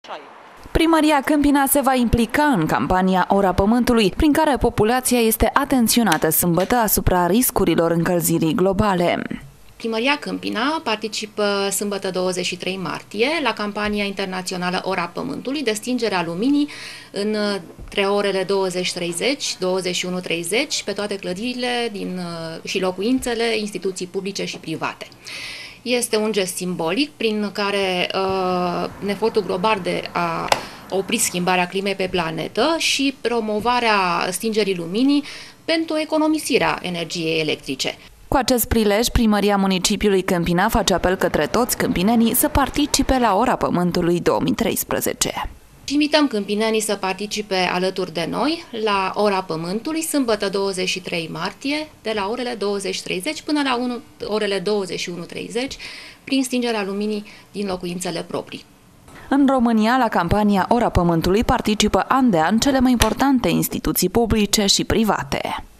Primăria Câmpina se va implica în campania Ora Pământului, prin care populația este atenționată sâmbătă asupra riscurilor încălzirii globale. Primăria Câmpina participă sâmbătă 23 martie la campania internațională Ora Pământului de stingere a luminii între orele 20:30-21:30 pe toate clădirile și locuințele, instituții publice și private. Este un gest simbolic prin care în efortul global de a opri schimbarea climei pe planetă și promovarea stingerii luminii pentru economisirea energiei electrice. Cu acest prilej, Primăria Municipiului Câmpina face apel către toți câmpinenii să participe la Ora Pământului 2013. Invităm câmpinenii să participe alături de noi la Ora Pământului, sâmbătă 23 martie, de la orele 20:30 până la orele 21:30, prin stingerea luminii din locuințele proprii. În România, la campania Ora Pământului participă an de an cele mai importante instituții publice și private.